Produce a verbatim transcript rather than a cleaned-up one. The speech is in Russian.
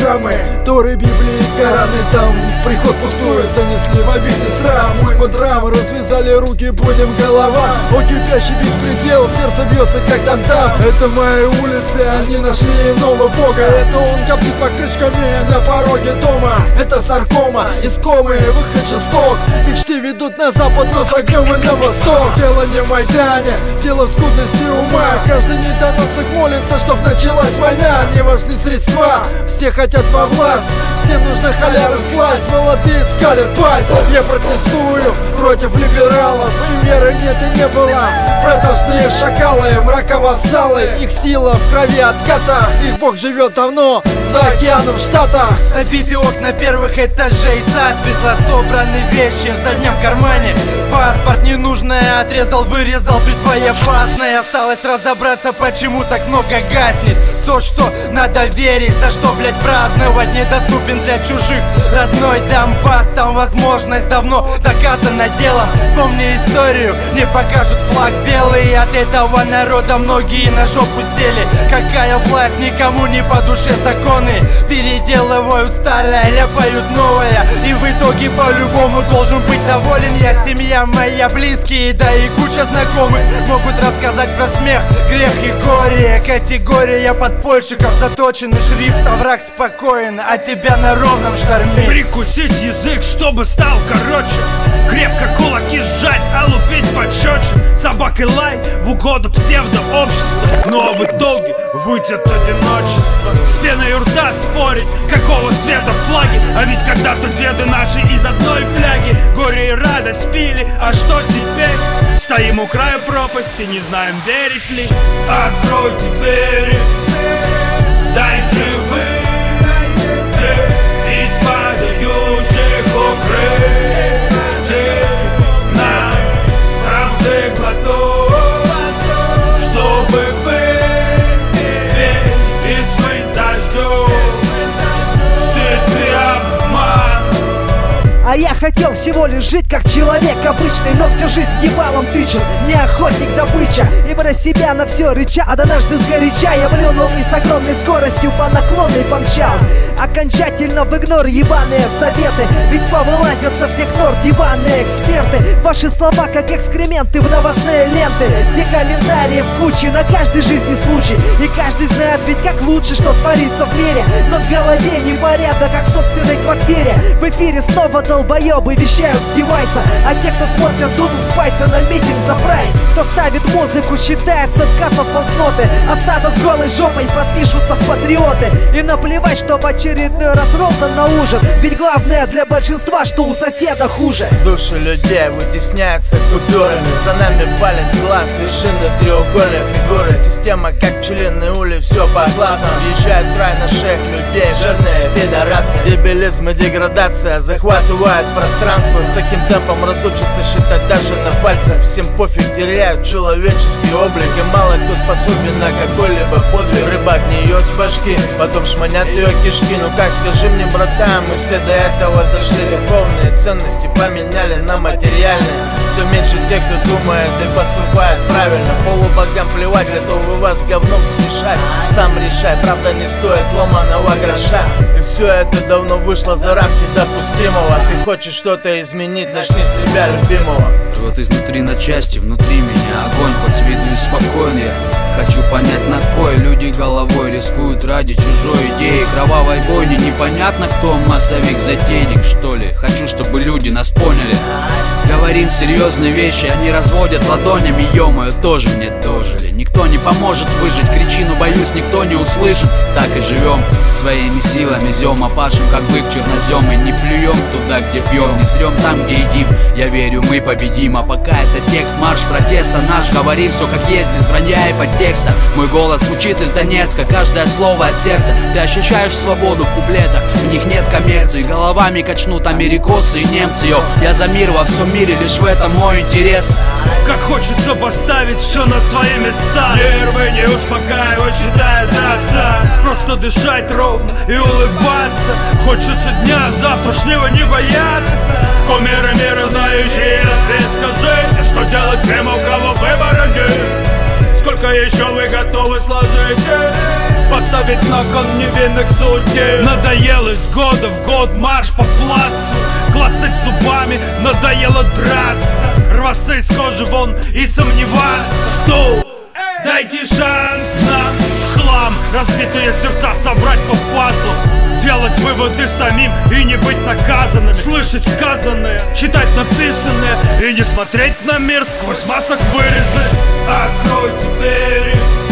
храмы, Торы, Библии, Кораны. Там приход пустует, занесли в обитель срам. Уйма драм, развязали руки, будем голова. О, кипящий беспредел, сердце бьется, как там-там. Это мои улицы, они нашли иного бога. Это он коптит покрышками на пороге дома. Это саркома, искомые, выход жесток. Мечты ведут на запад, но с огнем и на восток. Дело не в Майдане, дело в скудности ума. Каждый недоносок молится, чтоб началась война. Не важны средства, все хотят во власть. Всем нужна халява, сласть, молодые скалят пасть. Я протестую против либералов, и веры нет и не было. Продажные шакалы, мраковассалы, их сила в крови отката. Их бог живет давно, за океаном в Штатах. Забиты окна первых этажей, засветло собраны вещи в заднем кармане. Паспорт ненужное отрезал, вырезал, бритва опасная. Осталось разобраться, почему так много гаснет. То, что надо верить, за что, блять, праздновать, недоступен для чужих. Родной Донбасс, там возможность давно доказана делом. Вспомни историю, не покажут флаг белый. От этого народа многие на жопу сели. Какая власть, никому не по душе законы. Переделывают старое, ляпают новое. И в итоге по-любому должен быть доволен я. Семья моя, близкие, да и куча знакомых могут рассказать про смех, грех и горе. Категория подпольщиков, заточенный шрифт, а враг спокоен, а тебя на ровном шторме. Прикусить язык, чтобы стал короче, крепко кулаки сжать, а лупить почетче. Собак и лай в угоду псевдообщества, но в итоге выйдет одиночество. С пеной у рта спорить, какого цвета флаги. А ведь когда-то деды наши из одной фляги горе и радость пили, а что теперь? Стоим у края пропасти, не знаем, верить ли. Откройте двери, дайте выйти из падающих укрытий. Нам правды глоток, чтобы выпить и смыть дождем стыд и обман. А я хотел всего лишь жить как человек обычный, но всю жизнь ебалом тычет, не охотник добыча. И про себя на все рыча, а однажды сгоряча я плюнул и с огромной скоростью по наклонной помчал. Окончательно в игнор ебаные советы, ведь повылазят со всех нор диванные эксперты. Ваши слова как экскременты в новостные ленты, где комментарии в куче на каждый жизни случай. И каждый знает ведь как лучше, что творится в мире, но в голове непорядок, как в собственной квартире. В эфире снова долбоебы вещают с девайса, а те, кто смотрят Дуду Спайса на митинг за прайс. Кто ставит музыку, считается вкатов банкноты, а стадо с голой жопой подпишутся в патриоты. И наплевать, что в очередной раз Ролтон на ужин, ведь главное для большинства, что у соседа хуже. Души людей вытесняются купюрами, за нами палит глаз, вершины треугольной фигуры. Система как пчелиный улей, все по классам. Въезжает в рай наших людей, жирные пидорасы. Дебилизм и деградация захватывает пространство. С таким темпом разучатся считать даже на пальцах. Всем пофиг, теряют человеческий облик, и мало кто способен на какой-либо подвиг. Рыбак не ее с башки, потом шманят ее кишки. Ну как, скажи мне, братан, мы все до этого дошли. Духовные ценности поменяли на материальные. Все меньше тех, кто думает и поступает правильно. Полубогам плевать, готовы вас говном смешать. Сам решай, правда не стоит ломаного гроша. И все это давно вышло за рамки допустимого. Ты хочешь что-то изменить, начни с себя любимого. Рвет изнутри на части, внутри меня огонь, хоть с виду и спокойный. Хочу понять, на кой люди головой рискуют ради чужой идеи. Кровавой бойни, непонятно кто, массовик, затейник, что ли. Хочу, чтобы люди нас поняли. Говорим серьезные вещи, они разводят ладонями, ё-моё, тоже мне дожили. Никто не поможет выжить, кричину боюсь, никто не услышит. Так и живем, своими силами зем, а пашем, как бык чернозем. И не плюем туда, где пьем, не срем там, где едим. Я верю, мы победим, а пока это текст, марш протеста наш. Говори все как есть, без вранья и подтекста. Мой голос звучит из Донецка, каждое слово от сердца. Ты ощущаешь свободу в куплетах, в них нет коммерции. Головами качнут америкосы и немцы, йо. Я за мир во всем мире, лишь в этом мой интерес. Как хочется поставить все на свои места, нервы не успокаивать, считает нас, да. Просто дышать ровно и улыбаться. Хочется дня завтрашнего не бояться. Кумиры мира, знающие ответ, скажите, что делать тем, у кого выбора нет. Сколько Сколько еще вы готовы сложить? Поставить на кон невинных судей. Надоело из года в год марш по плацу, клацать зубами, надоело драться, рваться из кожи вон и сомневаться. Стул, дайте шанс на хлам, разбитые сердца собрать по пазлу, делать выводы самим и не быть наказанными, слышать сказанное, читать написанное и не смотреть на мир сквозь масок вырезы. Откройте двери,